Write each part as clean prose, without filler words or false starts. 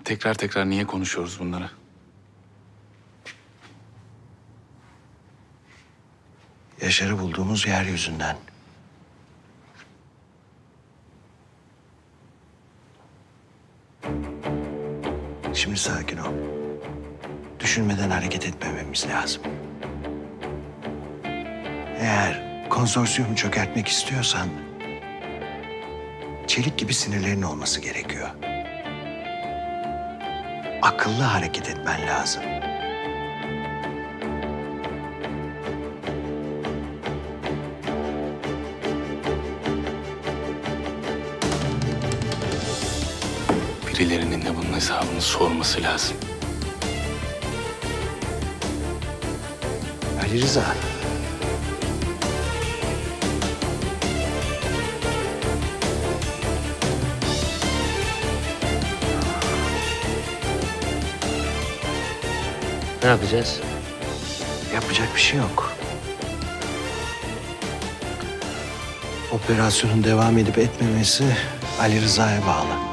Tekrar tekrar niye konuşuyoruz bunları? Yaşar'ı bulduğumuz yer yüzünden. Şimdi sakin ol. Düşünmeden hareket etmememiz lazım. Eğer konsorsiyumu çökertmek istiyorsan... çelik gibi sinirlerin olması gerekiyor. Akıllı hareket etmen lazım. Birilerinin de bunun hesabını sorması lazım. Ali Rıza. Ne yapacağız? Yapacak bir şey yok. Operasyonun devam edip etmemesi Ali Rıza'ya bağlı.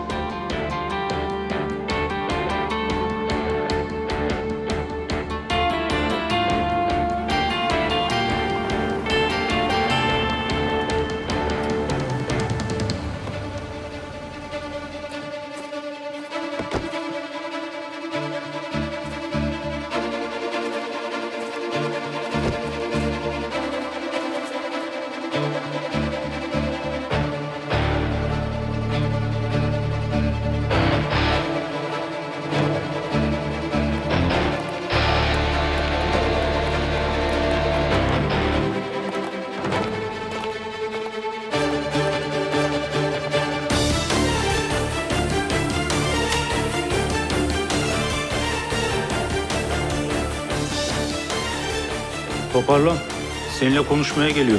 Toparlan. Seninle konuşmaya geliyor.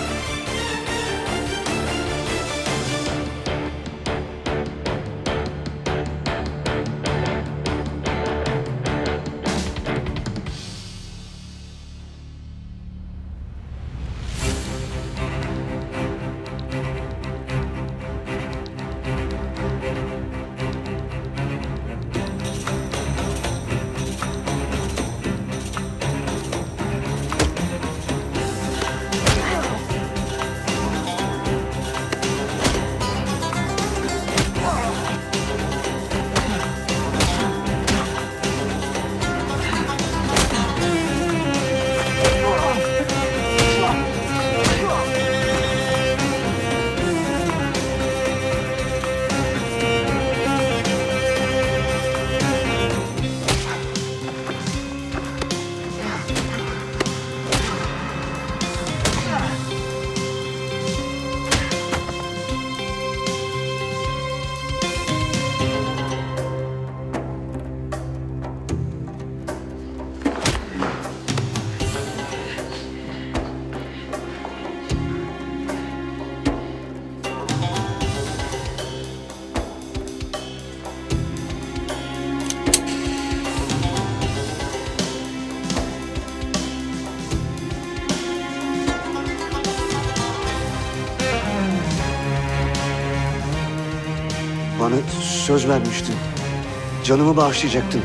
Bana söz vermiştin. Canımı bağışlayacaktın.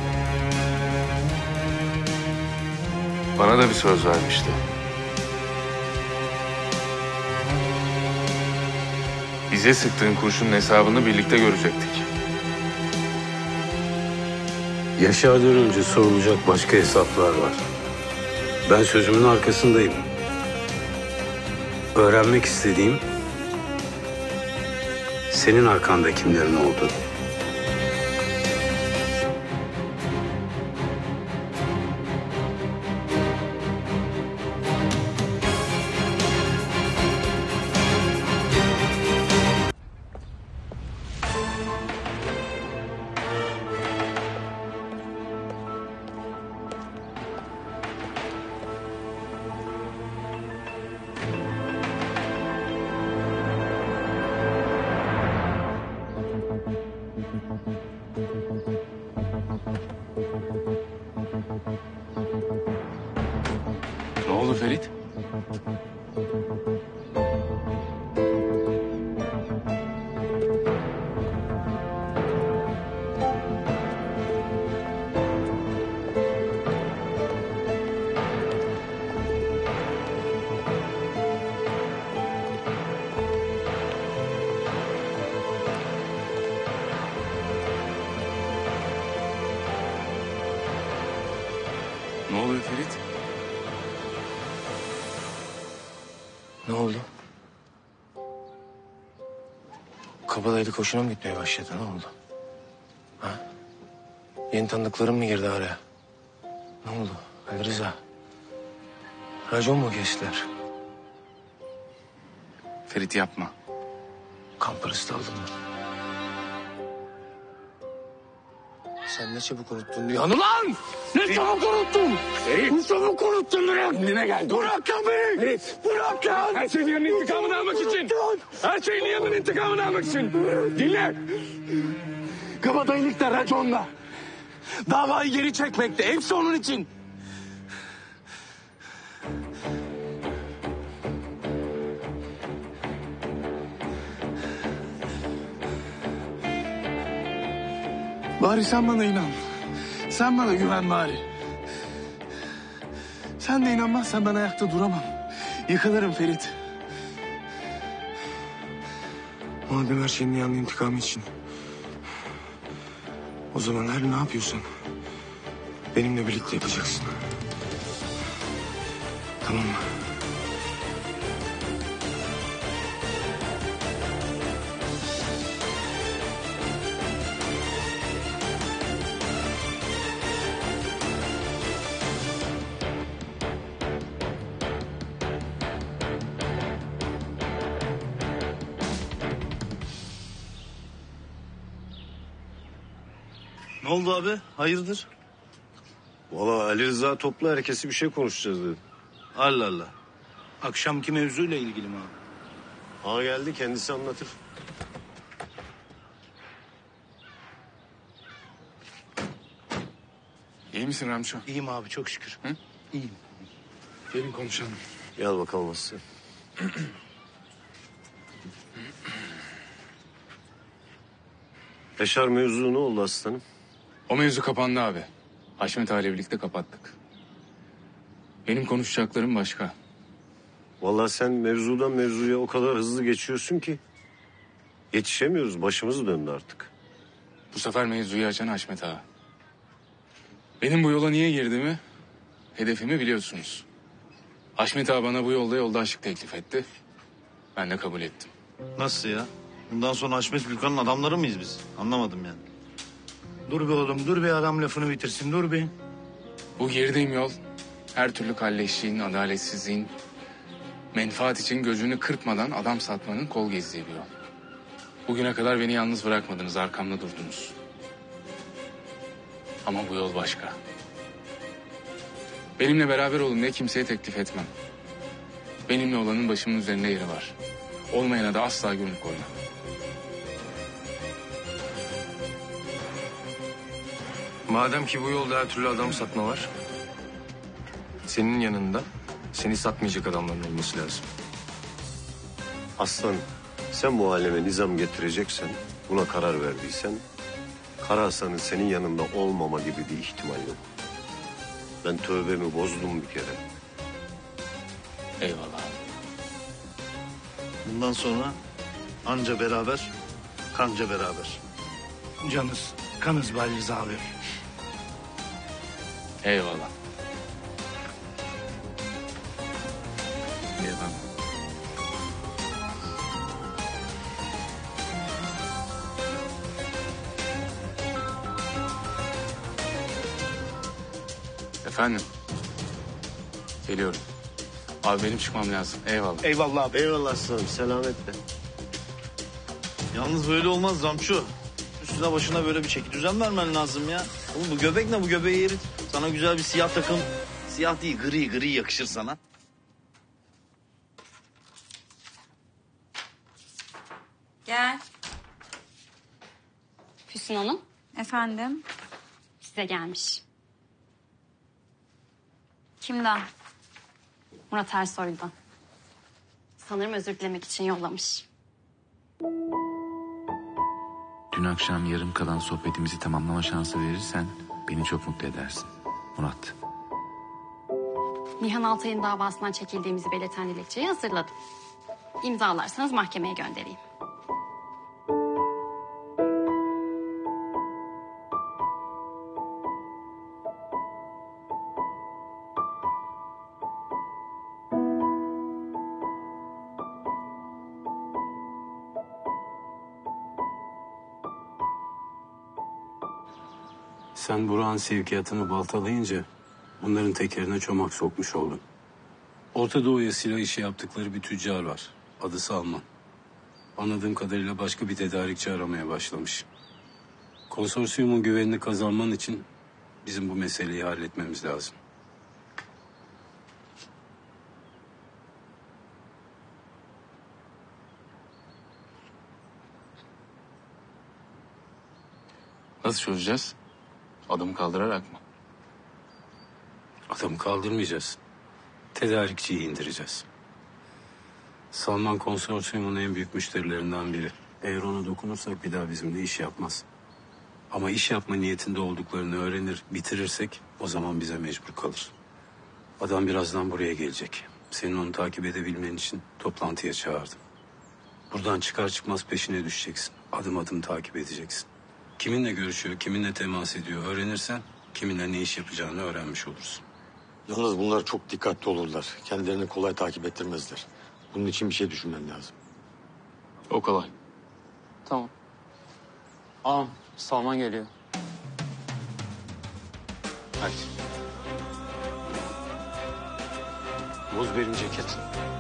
Bana da bir söz vermişti. Bize sıktığın kurşunun hesabını birlikte görecektik. Yaşar'dan önce sorulacak başka hesaplar var. Ben sözümün arkasındayım. Öğrenmek istediğim senin arkanda kimlerin olduğu. Ne oldu Ferit? Ne oluyor Ferit? Ne oldu? Kabadayılık hoşuna mı gitmeye başladı? Ne oldu? Ha? Yeni tanıdıklarım mı girdi araya? Ne oldu? Ali Rıza. Racon mu kestiler? Ferit yapma. Kan parası da aldın mı? Sen ne çabuk unuttun dünyanı lan! Ne çabuk unuttun! Ne çabuk unuttun bırak! Kendine gel. Dur. Bırak lan beni! Ferit. Bırak lan! Her şeyin yanının intikamını almak için. Her şeyin yanının intikamını almak için. Dinle. Kabadayılıkta, raconla. Davayı geri çekmekte. Hepsi onun için. Bari sen bana inan. Sen bana güven bari. Sen de inanmazsan ben ayakta duramam. Yıkılırım Ferit. Madem her şeyin yanında intikamı için. O zaman her ne yapıyorsan benimle birlikte yapacaksın. Tamam mı? Ne oldu abi? Hayırdır? Valla Ali Rıza topla herkesi bir şey konuşacağız dedi. Allah Allah. Akşamki mevzuyla ilgili mi abi? Ha geldi kendisi anlatır. İyi misin Ramço? İyiyim abi çok şükür. Hı? İyiyim. Gelin konuşalım. Gel bakalım Aslı. Yaşar mevzu ne oldu aslanım? O mevzu kapandı abi. Haşmet abiyle birlikte kapattık. Benim konuşacaklarım başka. Vallahi sen mevzudan mevzuya o kadar hızlı geçiyorsun ki yetişemiyoruz. Başımız döndü artık. Bu sefer mevzuyu açan Haşmet ağa. Benim bu yola niye girdiğimi, hedefimi biliyorsunuz. Haşmet ağa bana bu yolda yoldaşlık teklif etti. Ben de kabul ettim. Nasıl ya? Bundan sonra Haşmet Gürkan'ın adamları mıyız biz? Anlamadım yani. Dur be oğlum, dur be adam lafını bitirsin, dur be. Bu girdiğim yol her türlü kalleşliğin, adaletsizliğin, menfaat için gözünü kırpmadan adam satmanın kol gezdiği bir yol. Bugüne kadar beni yalnız bırakmadınız, arkamda durdunuz. Ama bu yol başka. Benimle beraber olun diye kimseye teklif etmem. Benimle olanın başımın üzerinde yeri var. Olmayana da asla gönül koymam. Madem ki bu yolda her türlü adam satma var. Senin yanında seni satmayacak adamların olması lazım. Aslan sen bu aleme nizam getireceksen, buna karar verdiysen... Kara Hasan'ın senin yanında olmama gibi bir ihtimal yok. Ben tövbemi bozdum bir kere. Eyvallah. Bundan sonra anca beraber, kanca beraber. Canız, kanız be Ali Rıza abi. Eyvallah. Eyvallah. Efendim? Geliyorum. Abi benim çıkmam lazım. Eyvallah. Eyvallah abi. Eyvallah aslanım, selametle. Yalnız böyle olmaz Ramço. Üstüne başına böyle bir çeki düzen vermen lazım ya. Oğlum bu göbek ne, bu göbeği erit. Sana güzel bir siyah takım. Siyah değil, gri yakışır sana. Gel. Füsun Hanım Efendim? size gelmiş. Kimden? Murat Ersoy'dan. Sanırım özür dilemek için yollamış. Dün akşam yarım kalan sohbetimizi tamamlama şansı verirsen beni çok mutlu edersin. Murat. Nihan Altay'ın davasından çekildiğimizi belirten dilekçeyi hazırladım. İmzalarsanız mahkemeye göndereyim. Sen Burak'ın sevkiyatını baltalayınca bunların tekerine çomak sokmuş oldun. Orta Doğu'ya silah işi yaptıkları bir tüccar var. Adı Salman. Anladığım kadarıyla başka bir tedarikçi aramaya başlamış. Konsorsiyumun güvenini kazanman için bizim bu meseleyi halletmemiz lazım. Nasıl çözeceğiz? Adım kaldırarak mı? Adamı kaldırmayacağız. Tedarikçiyi indireceğiz. Salman konsorsiyumun en büyük müşterilerinden biri. Eğer ona dokunursak bir daha bizimle iş yapmaz. Ama iş yapma niyetinde olduklarını öğrenir, bitirirsek o zaman bize mecbur kalır. Adam birazdan buraya gelecek. Senin onu takip edebilmen için toplantıya çağırdım. Buradan çıkar çıkmaz peşine düşeceksin. Adım adım takip edeceksin. Kiminle görüşüyor, kiminle temas ediyor öğrenirsen kiminle ne iş yapacağını öğrenmiş olursun. Yalnız bunlar çok dikkatli olurlar. Kendilerini kolay takip ettirmezler. Bunun için bir şey düşünmen lazım. O kolay. Tamam. Ağam, Salman geliyor. Hadi. Buz benim ceket.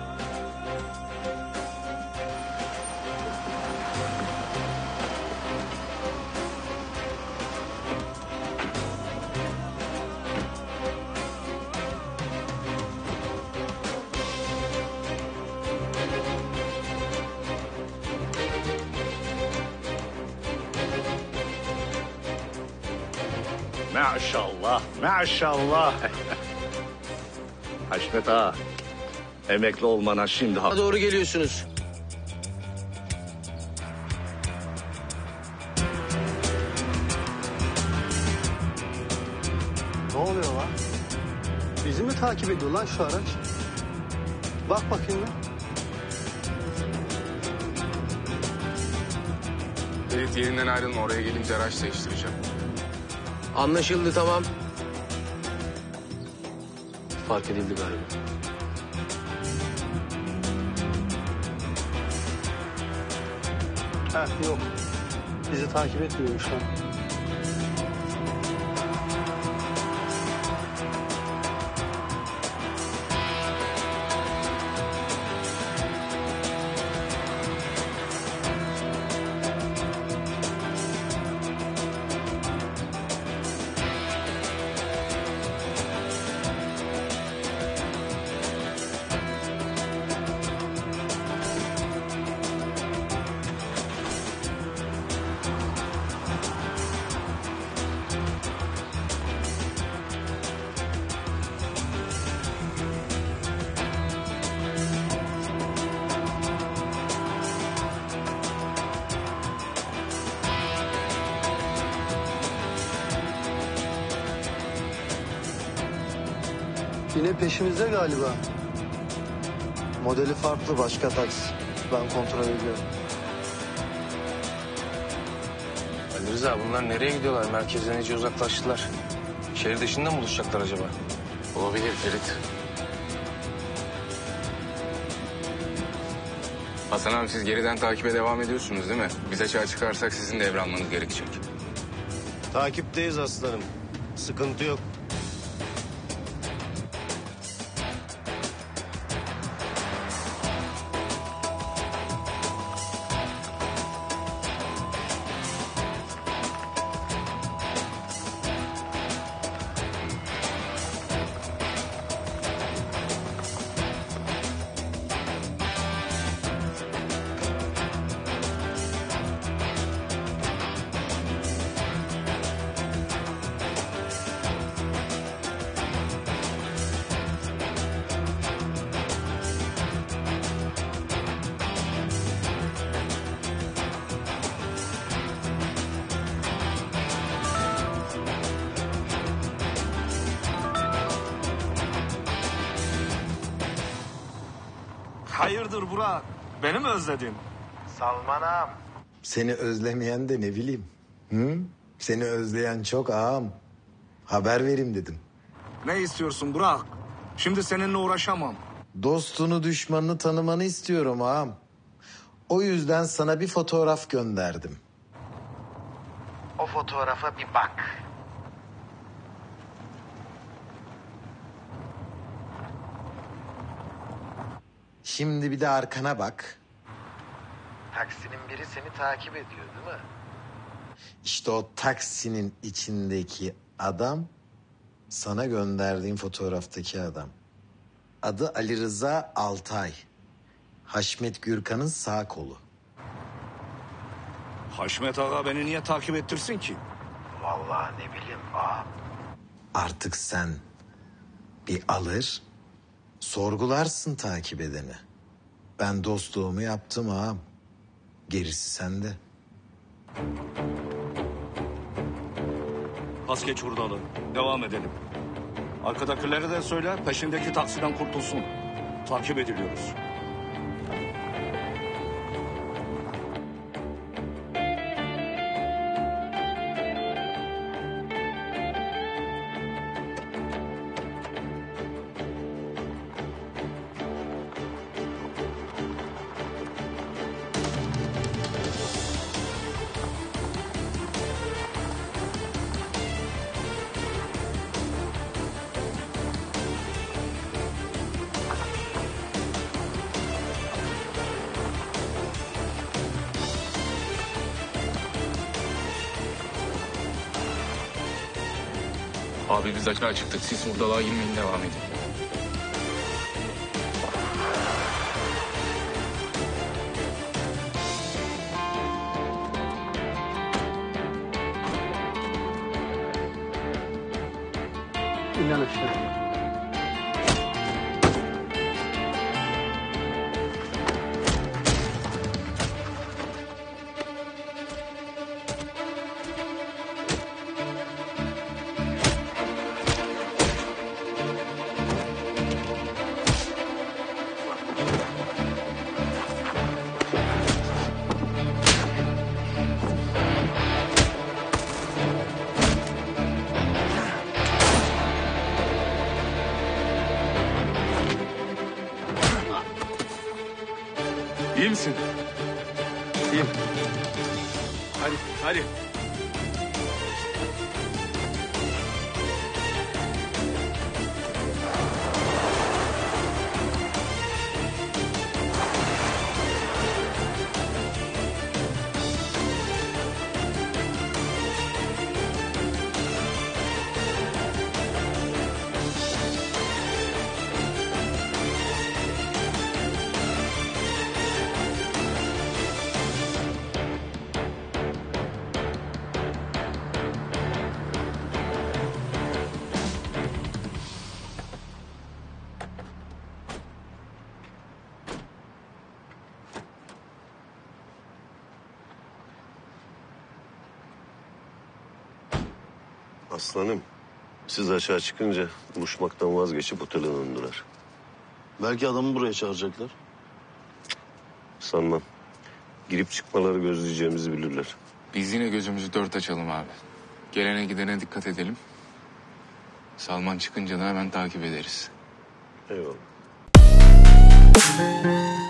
Maşallah, maşallah. Haşmet ağa, emekli olmana şimdi... Doğru geliyorsunuz. Ne oluyor lan? Bizi mi takip ediyor lan şu araç? Bak bakayım lan. Ferit yerinden ayrılma. Oraya gelince araç değiştireceğim. Anlaşıldı, tamam. Fark edildi galiba. Yok. Bizi takip etmiyor şu an. Yine peşimizde galiba. Modeli farklı, başka taksi. Ben kontrol ediyorum. Ali Rıza, bunlar nereye gidiyorlar? Merkezden iyice uzaklaştılar. Şehir dışında mı buluşacaklar acaba? Olabilir Ferit. Hasan abi siz geriden takibe devam ediyorsunuz değil mi? Biz açığa çıkarsak sizin de devralmanız gerekecek. Takipteyiz aslanım. Sıkıntı yok. Hayırdır Burak? Beni mi özledin? Salman ağam. Seni özlemeyen de ne bileyim. Hı? Seni özleyen çok ağam. Haber vereyim dedim. Ne istiyorsun Burak? Şimdi seninle uğraşamam. Dostunu düşmanını tanımanı istiyorum ağam. O yüzden sana bir fotoğraf gönderdim. O fotoğrafa bir bak. Şimdi bir de arkana bak. Taksinin biri seni takip ediyor değil mi? İşte o taksinin içindeki adam sana gönderdiğim fotoğraftaki adam. Adı Ali Rıza Altay. Haşmet Gürkan'ın sağ kolu. Haşmet Ağa beni niye takip ettirsin ki? Vallahi ne bileyim ağam. Artık sen bir alır, sorgularsın takip edeni. Ben dostluğumu yaptım ağam. Gerisi sende. Pas geç hurdalı. Devam edelim. Arkadakileri de söyle peşindeki taksiden kurtulsun. Takip ediliyoruz. Abi biz açığa çıktık. Siz hurdalığa girmeyin, devam edin. İnan aşağı. İyi misin? İyiyim. Hadi, hadi. Aslanım, siz aşağı çıkınca buluşmaktan vazgeçip otele döndüler. Belki adamı buraya çağıracaklar. Sanmam. Girip çıkmaları gözleyeceğimizi bilirler. Biz yine gözümüzü dört açalım abi. Gelene gidene dikkat edelim. Salman çıkınca da hemen takip ederiz. Eyvallah.